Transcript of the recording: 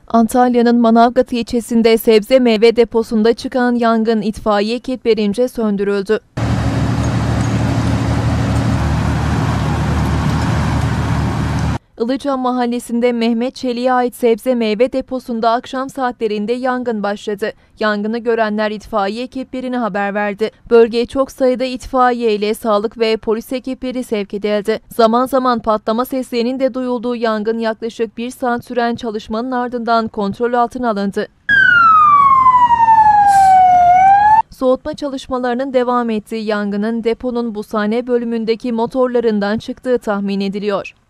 Antalya'nın Manavgat ilçesinde sebze meyve deposunda çıkan yangın itfaiye ekiplerince söndürüldü. Ilıca mahallesinde Mehmet Çelik'e ait sebze meyve deposunda akşam saatlerinde yangın başladı. Yangını görenler itfaiye ekiplerine haber verdi. Bölgeye çok sayıda itfaiye ile sağlık ve polis ekipleri sevk edildi. Zaman zaman patlama seslerinin de duyulduğu yangın yaklaşık 1 saat süren çalışmanın ardından kontrol altına alındı. Soğutma çalışmalarının devam ettiği yangının deponun buzhane bölümündeki motorlarından çıktığı tahmin ediliyor.